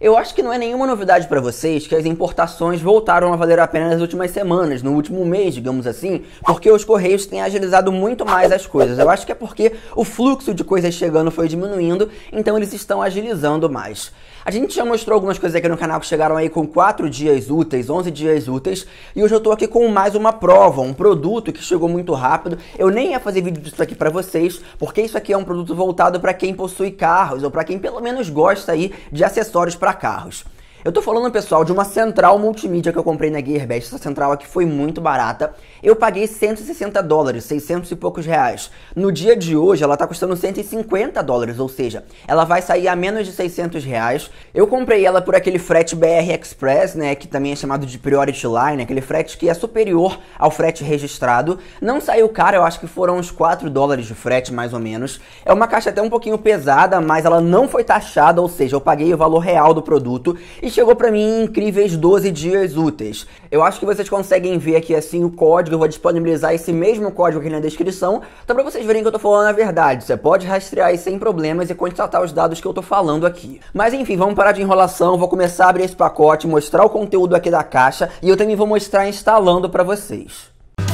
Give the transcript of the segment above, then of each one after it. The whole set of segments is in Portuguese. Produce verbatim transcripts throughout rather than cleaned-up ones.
Eu acho que não é nenhuma novidade para vocês que as importações voltaram a valer a pena nas últimas semanas, no último mês, digamos assim, porque os Correios têm agilizado muito mais as coisas. Eu acho que é porque o fluxo de coisas chegando foi diminuindo, então eles estão agilizando mais. A gente já mostrou algumas coisas aqui no canal que chegaram aí com quatro dias úteis, onze dias úteis, e hoje eu tô aqui com mais uma prova, um produto que chegou muito rápido. Eu nem ia fazer vídeo disso aqui pra vocês, porque isso aqui é um produto voltado para quem possui carros, ou para quem pelo menos gosta aí de acessórios para carros. Eu tô falando, pessoal, de uma central multimídia que eu comprei na Gearbest. Essa central aqui foi muito barata. Eu paguei cento e sessenta dólares, seiscentos e poucos reais. No dia de hoje, ela tá custando cento e cinquenta dólares, ou seja, ela vai sair a menos de seiscentos reais. Eu comprei ela por aquele frete B R Express, né, que também é chamado de Priority Line, aquele frete que é superior ao frete registrado. Não saiu caro, eu acho que foram uns quatro dólares de frete, mais ou menos. É uma caixa até um pouquinho pesada, mas ela não foi taxada, ou seja, eu paguei o valor real do produto e chegou pra mim em incríveis doze dias úteis. Eu acho que vocês conseguem ver aqui assim o código, eu vou disponibilizar esse mesmo código aqui na descrição, então pra vocês verem que eu tô falando a verdade. Você pode rastrear aí sem problemas e constatar os dados que eu tô falando aqui. Mas enfim, vamos parar de enrolação, vou começar a abrir esse pacote, mostrar o conteúdo aqui da caixa e eu também vou mostrar instalando pra vocês.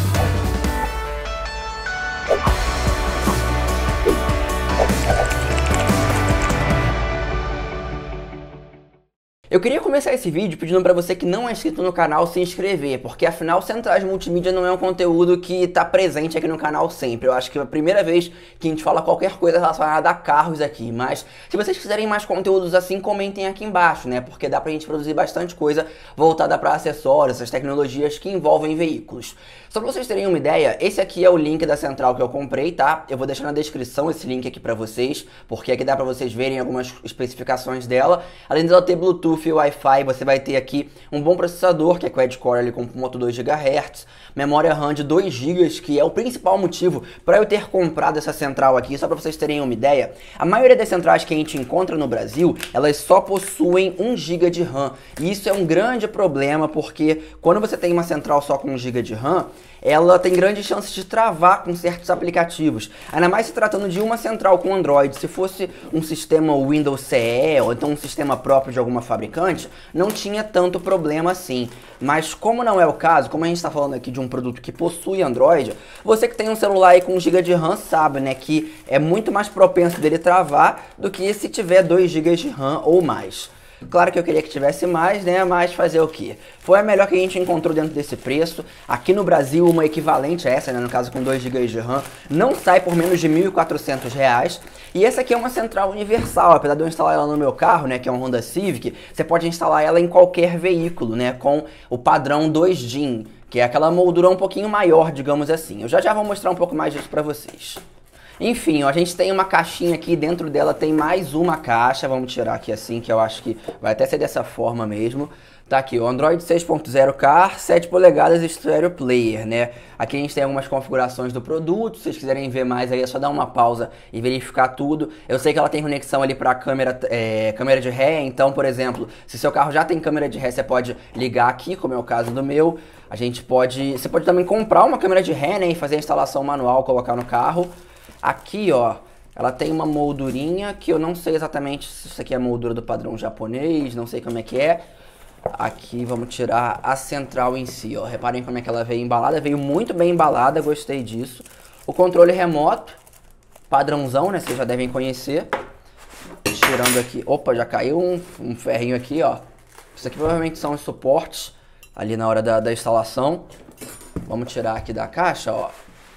Eu queria começar esse vídeo pedindo pra você que não é inscrito no canal se inscrever, porque afinal centrais multimídia não é um conteúdo que tá presente aqui no canal sempre. Eu acho que é a primeira vez que a gente fala qualquer coisa relacionada a carros aqui, mas se vocês quiserem mais conteúdos assim, comentem aqui embaixo, né? Porque dá pra gente produzir bastante coisa voltada pra acessórios, essas tecnologias que envolvem veículos. Só pra vocês terem uma ideia, esse aqui é o link da central que eu comprei, tá? Eu vou deixar na descrição esse link aqui pra vocês, porque aqui dá pra vocês verem algumas especificações dela. Além dela ter Bluetooth e Wi-Fi, você vai ter aqui um bom processador, que é quad-core ali com ponto dois gigahertz, memória RAM de dois gigas, que é o principal motivo para eu ter comprado essa central aqui. Só para vocês terem uma ideia, a maioria das centrais que a gente encontra no Brasil, elas só possuem um giga de RAM, e isso é um grande problema, porque quando você tem uma central só com um giga de RAM, ela tem grandes chances de travar com certos aplicativos, ainda mais se tratando de uma central com Android. Se fosse um sistema Windows C E ou então um sistema próprio de alguma fabricante, não tinha tanto problema assim. Mas como não é o caso, como a gente está falando aqui de um produto que possui Android, você que tem um celular aí com um giga de RAM sabe, né, que é muito mais propenso dele travar do que se tiver dois gigas de RAM ou mais. Claro que eu queria que tivesse mais, né, mas fazer o quê? Foi a melhor que a gente encontrou dentro desse preço. Aqui no Brasil, uma equivalente a essa, né, no caso com dois gigas de RAM, não sai por menos de mil e quatrocentos reais. E essa aqui é uma central universal, apesar de eu instalar ela no meu carro, né, que é um Honda Civic, você pode instalar ela em qualquer veículo, né, com o padrão dois D I N, que é aquela moldura um pouquinho maior, digamos assim. Eu já já vou mostrar um pouco mais disso pra vocês. Enfim, ó, a gente tem uma caixinha aqui, dentro dela tem mais uma caixa, vamos tirar aqui assim, que eu acho que vai até ser dessa forma mesmo. Tá aqui, o Android seis ponto zero Car, sete polegadas Stereo Player, né? Aqui a gente tem algumas configurações do produto, se vocês quiserem ver mais aí é só dar uma pausa e verificar tudo. Eu sei que ela tem conexão ali para câmera, é, câmera de ré, então, por exemplo, se seu carro já tem câmera de ré, você pode ligar aqui, como é o caso do meu. A gente pode, você pode também comprar uma câmera de ré, né, e fazer a instalação manual, colocar no carro. Aqui, ó, ela tem uma moldurinha que eu não sei exatamente se isso aqui é a moldura do padrão japonês, não sei como é que é. Aqui vamos tirar a central em si, ó. Reparem como é que ela veio embalada, veio muito bem embalada, gostei disso. O controle remoto, padrãozão, né, vocês já devem conhecer. Tirando aqui, opa, já caiu um, um ferrinho aqui, ó. Isso aqui provavelmente são os suportes ali na hora da, da instalação. Vamos tirar aqui da caixa, ó.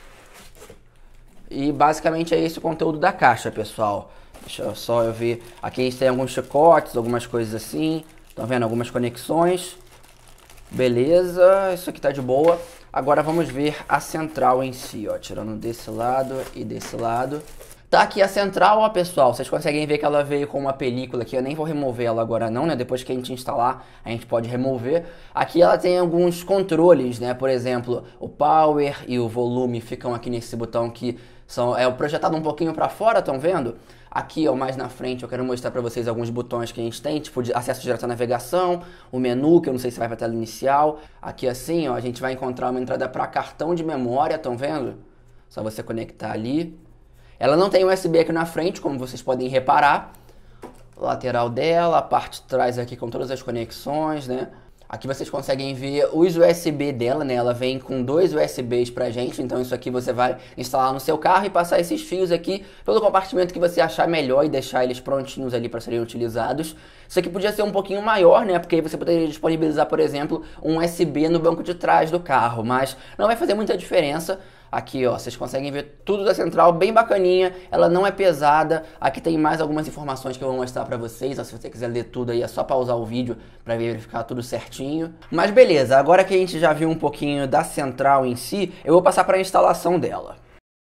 E basicamente é esse o conteúdo da caixa, pessoal. Deixa eu só eu ver. Aqui a gente tem alguns chicotes, algumas coisas assim. Estão vendo? Algumas conexões. Beleza, isso aqui tá de boa. Agora vamos ver a central em si, ó. Tirando desse lado e desse lado. Tá aqui a central, ó, pessoal. Vocês conseguem ver que ela veio com uma película aqui. Eu nem vou remover ela agora não, né? Depois que a gente instalar, a gente pode remover. Aqui ela tem alguns controles, né? Por exemplo, o power e o volume ficam aqui nesse botão que são, é projetado um pouquinho para fora, estão vendo? Aqui, ó, mais na frente, eu quero mostrar para vocês alguns botões que a gente tem, tipo de acesso direto à navegação, o menu, que eu não sei se vai para a tela inicial. Aqui assim, ó, a gente vai encontrar uma entrada para cartão de memória, estão vendo? Só você conectar ali. Ela não tem U S B aqui na frente, como vocês podem reparar. lateral dela, a parte de trás aqui com todas as conexões, né? Aqui vocês conseguem ver os U S B dela, né? Ela vem com dois U S Bs pra gente, então isso aqui você vai instalar no seu carro e passar esses fios aqui pelo compartimento que você achar melhor e deixar eles prontinhos ali para serem utilizados. Isso aqui podia ser um pouquinho maior, né? Porque aí você poderia disponibilizar, por exemplo, um U S B no banco de trás do carro, mas não vai fazer muita diferença. Aqui, ó, vocês conseguem ver tudo da central, bem bacaninha, ela não é pesada. Aqui tem mais algumas informações que eu vou mostrar pra vocês, ó, se você quiser ler tudo aí é só pausar o vídeo pra verificar tudo certinho. Mas beleza, agora que a gente já viu um pouquinho da central em si, eu vou passar pra instalação dela.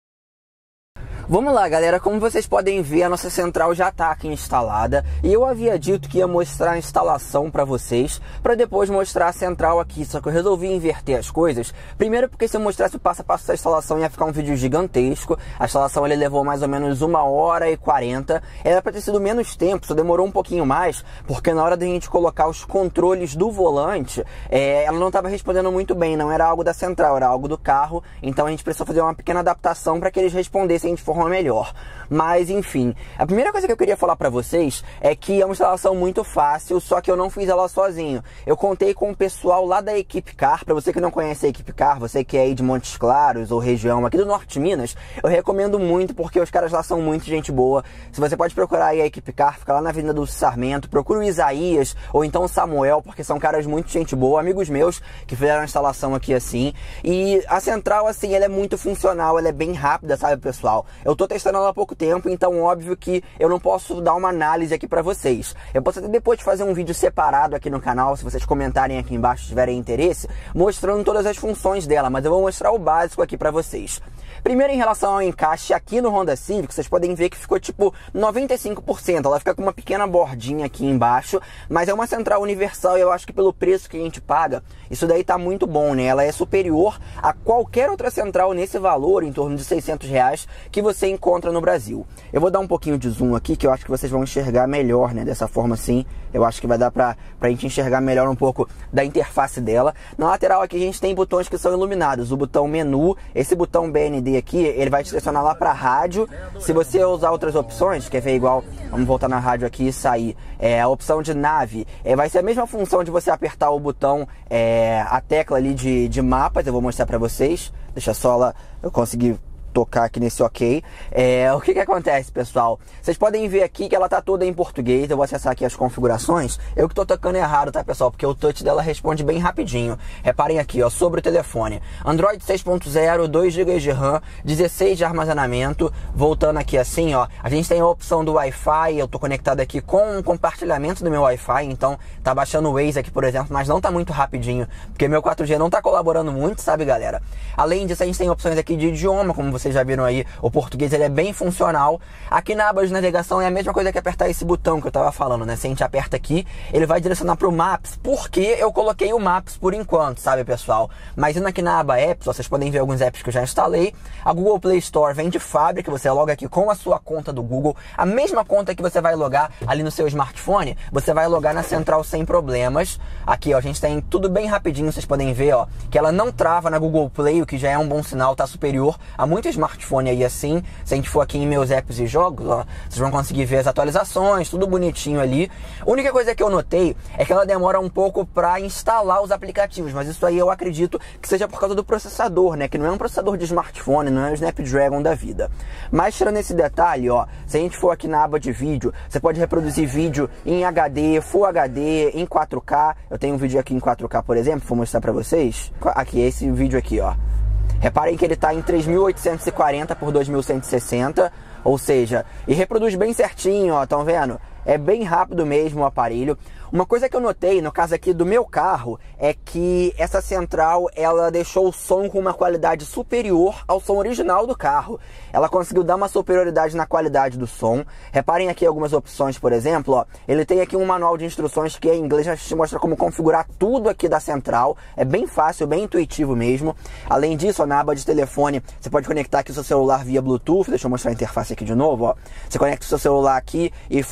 Vamos lá, galera, como vocês podem ver, a nossa central já está aqui instalada e eu havia dito que ia mostrar a instalação para vocês, para depois mostrar a central aqui, só que eu resolvi inverter as coisas. Primeiro porque se eu mostrasse o passo a passo da instalação ia ficar um vídeo gigantesco. A instalação ele levou mais ou menos uma hora e quarenta, era para ter sido menos tempo, só demorou um pouquinho mais, porque na hora da gente colocar os controles do volante, é, ela não estava respondendo muito bem, não era algo da central, era algo do carro, então a gente precisou fazer uma pequena adaptação para que eles respondessem de forma melhor. Mas enfim, a primeira coisa que eu queria falar pra vocês é que é uma instalação muito fácil, só que eu não fiz ela sozinho. Eu contei com o pessoal lá da Equipe Car. Pra você que não conhece a Equipe Car, você que é aí de Montes Claros ou região aqui do Norte de Minas, eu recomendo muito porque os caras lá são muito gente boa. Se você pode procurar aí a Equipe Car, fica lá na Avenida do Sarmento, procura o Isaías ou então o Samuel, porque são caras muito gente boa, amigos meus que fizeram a instalação aqui assim. E a central assim, ela é muito funcional, ela é bem rápida, sabe, pessoal? Eu tô testando ela há pouco tempo, então óbvio que eu não posso dar uma análise aqui pra vocês. Eu posso até depois fazer um vídeo separado aqui no canal, se vocês comentarem aqui embaixo se tiverem interesse, mostrando todas as funções dela, mas eu vou mostrar o básico aqui pra vocês. Primeiro, em relação ao encaixe aqui no Honda Civic, vocês podem ver que ficou tipo noventa e cinco por cento, ela fica com uma pequena bordinha aqui embaixo, mas é uma central universal e eu acho que pelo preço que a gente paga, isso daí tá muito bom, né? Ela é superior a qualquer outra central nesse valor, em torno de seiscentos reais, que você encontra no Brasil. Eu vou dar um pouquinho de zoom aqui, que eu acho que vocês vão enxergar melhor, né? Dessa forma assim, eu acho que vai dar pra, pra gente enxergar melhor um pouco da interface dela. Na lateral aqui a gente tem botões que são iluminados, o botão menu, esse botão B N D aqui, ele vai te direcionar lá pra rádio. Se você usar outras opções, quer ver igual, vamos voltar na rádio aqui e sair, é, a opção de nave, é, vai ser a mesma função de você apertar o botão, é, a tecla ali de, de mapas, eu vou mostrar pra vocês, deixa só lá, eu consegui tocar aqui nesse ok. É, o que que acontece, pessoal? Vocês podem ver aqui que ela tá toda em português. Eu vou acessar aqui as configurações. Eu que tô tocando errado, tá, pessoal? Porque o touch dela responde bem rapidinho. Reparem aqui, ó, sobre o telefone. Android seis ponto zero, dois gigas de RAM, dezesseis de armazenamento. Voltando aqui assim, ó, a gente tem a opção do Wi-Fi. Eu tô conectado aqui com um compartilhamento do meu Wi-Fi, então tá baixando o Waze aqui, por exemplo, mas não tá muito rapidinho, porque meu quatro G não tá colaborando muito, sabe, galera? Além disso, a gente tem opções aqui de idioma, como vocês já viram aí, o português ele é bem funcional. Aqui na aba de navegação é a mesma coisa que apertar esse botão que eu tava falando, né? Se a gente aperta aqui, ele vai direcionar pro Maps, porque eu coloquei o Maps por enquanto, sabe, pessoal? Mas indo aqui na aba Apps, ó, vocês podem ver alguns apps que eu já instalei. A Google Play Store vem de fábrica, você loga aqui com a sua conta do Google, a mesma conta que você vai logar ali no seu smartphone, você vai logar na central sem problemas. Aqui, ó, a gente tem tudo bem rapidinho, vocês podem ver, ó, que ela não trava na Google Play, o que já é um bom sinal, tá superior a muitos smartphone aí assim. Se a gente for aqui em meus apps e jogos, ó, vocês vão conseguir ver as atualizações, tudo bonitinho ali. A única coisa que eu notei é que ela demora um pouco para instalar os aplicativos, mas isso aí eu acredito que seja por causa do processador, né? Que não é um processador de smartphone, não é o Snapdragon da vida. Mas tirando esse detalhe, ó, se a gente for aqui na aba de vídeo, você pode reproduzir vídeo em H D, Full H D, em quatro K. Eu tenho um vídeo aqui em quatro K, por exemplo, vou mostrar para vocês. Aqui, esse vídeo aqui, ó. Reparem que ele está em três mil oitocentos e quarenta por dois mil cento e sessenta, ou seja, e reproduz bem certinho, ó, estão vendo? É bem rápido mesmo o aparelho. Uma coisa que eu notei, no caso aqui do meu carro, é que essa central, ela deixou o som com uma qualidade superior ao som original do carro. Ela conseguiu dar uma superioridade na qualidade do som. Reparem aqui algumas opções, por exemplo, ó, ele tem aqui um manual de instruções que em inglês já te mostra como configurar tudo aqui da central. É bem fácil, bem intuitivo mesmo. Além disso, ó, na aba de telefone, você pode conectar aqui o seu celular via Bluetooth. Deixa eu mostrar a interface aqui de novo, ó. Você conecta o seu celular aqui e faz tudo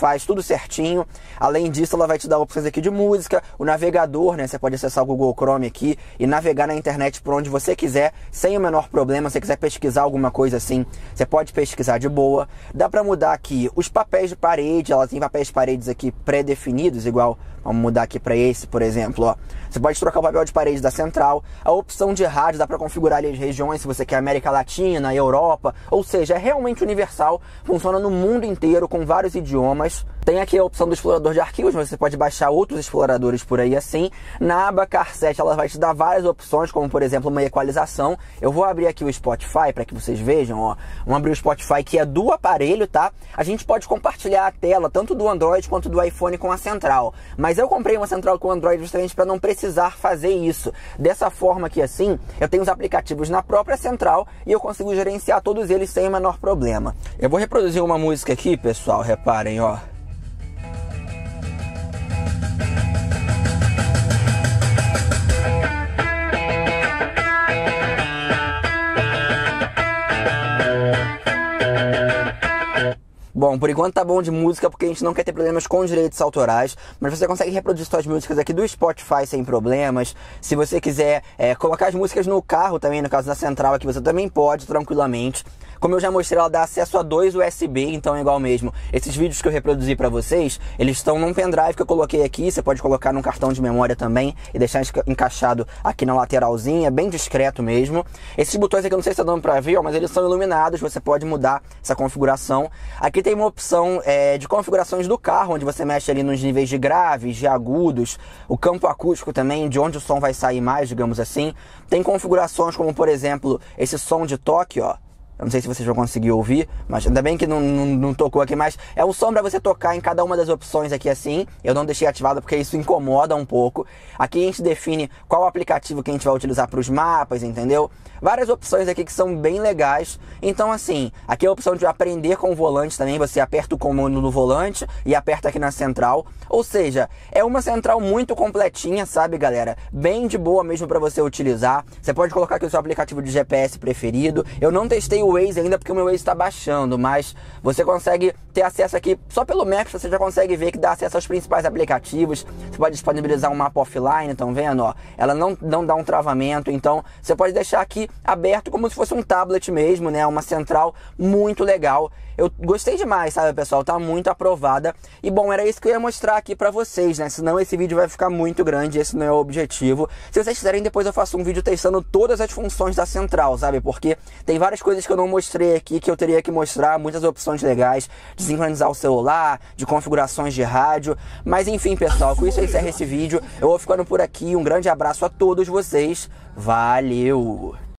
certinho. Além disso, ela vai te dar opções aqui de música, o navegador, né? Você pode acessar o Google Chrome aqui e navegar na internet por onde você quiser, sem o menor problema. Se você quiser pesquisar alguma coisa assim, você pode pesquisar de boa. Dá pra mudar aqui os papéis de parede, ela tem papéis de paredes aqui pré-definidos, igual, vamos mudar aqui pra esse, por exemplo, ó. Você pode trocar o papel de parede da central. A opção de rádio, dá pra configurar ali as regiões, se você quer América Latina, Europa, ou seja, é realmente universal, funciona no mundo inteiro, com vários idiomas. Tem aqui a opção do explorador de arquivos, você pode baixar outros exploradores por aí assim. Na aba Carsete, ela vai te dar várias opções, como por exemplo uma equalização. Eu vou abrir aqui o Spotify para que vocês vejam, ó. Vamos abrir o Spotify, que é do aparelho, tá? A gente pode compartilhar a tela, tanto do Android quanto do iPhone, com a central. Mas eu comprei uma central com Android justamente para não precisar fazer isso. Dessa forma aqui assim, eu tenho os aplicativos na própria central e eu consigo gerenciar todos eles sem o menor problema. Eu vou reproduzir uma música aqui, pessoal, reparem, ó. Bom, por enquanto tá bom de música, porque a gente não quer ter problemas com direitos autorais, mas você consegue reproduzir suas músicas aqui do Spotify sem problemas. Se você quiser é, colocar as músicas no carro também, no caso da central aqui, você também pode, tranquilamente. Como eu já mostrei, ela dá acesso a dois U S B, então é igual mesmo. Esses vídeos que eu reproduzi pra vocês, eles estão num pendrive que eu coloquei aqui, você pode colocar num cartão de memória também e deixar encaixado aqui na lateralzinha, bem discreto mesmo. Esses botões aqui eu não sei se tá dando pra ver, ó, mas eles são iluminados, você pode mudar essa configuração. Aqui tem uma opção é, de configurações do carro, onde você mexe ali nos níveis de graves, de agudos, o campo acústico também, de onde o som vai sair mais, digamos assim. Tem configurações como, por exemplo, esse som de toque, ó. Eu não sei se vocês vão conseguir ouvir, mas ainda bem que não, não, não tocou aqui, mas é um som para você tocar em cada uma das opções aqui assim. Eu não deixei ativado porque isso incomoda um pouco. Aqui a gente define qual aplicativo que a gente vai utilizar para os mapas, entendeu? Várias opções aqui que são bem legais. Então assim, aqui é a opção de aprender com o volante também. Você aperta o comando no volante e aperta aqui na central. Ou seja, é uma central muito completinha, sabe, galera? Bem de boa mesmo para você utilizar. Você pode colocar aqui o seu aplicativo de G P S preferido. Eu não testei o Waze ainda porque o meu Waze está baixando, mas você consegue ter acesso aqui, só pelo Maps você já consegue ver que dá acesso aos principais aplicativos. Você pode disponibilizar um mapa offline, estão vendo? Ó, ela não, não dá um travamento, então você pode deixar aqui aberto como se fosse um tablet mesmo, né? Uma central muito legal. Eu gostei demais, sabe, pessoal? Tá muito aprovada. E bom, era isso que eu ia mostrar aqui pra vocês, né? Senão esse vídeo vai ficar muito grande, esse não é o objetivo. Se vocês quiserem, depois eu faço um vídeo testando todas as funções da central, sabe? Porque tem várias coisas que eu não mostrei aqui, que eu teria que mostrar, muitas opções legais de sincronizar o celular, de configurações de rádio. Mas enfim, pessoal, com isso eu encerro esse vídeo. Eu vou ficando por aqui. Um grande abraço a todos vocês. Valeu!